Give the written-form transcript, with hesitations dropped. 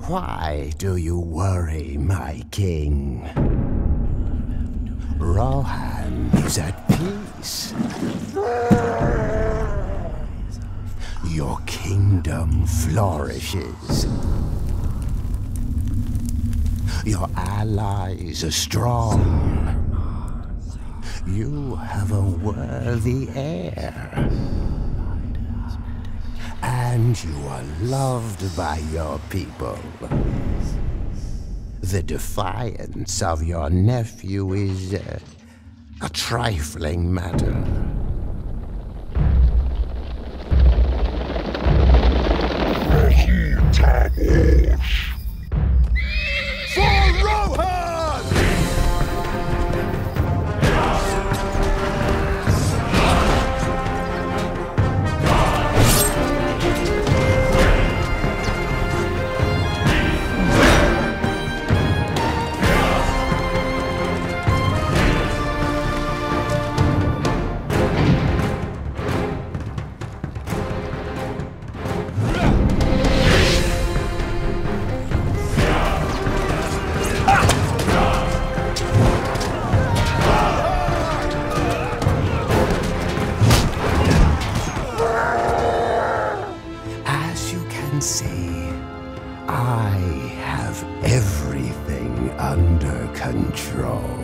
Why do you worry, my king? Rohan is at peace. Your kingdom flourishes. Your allies are strong. You have a worthy heir. And you are loved by your people. The defiance of your nephew is a trifling matter. For Rohan! See, I have everything under control.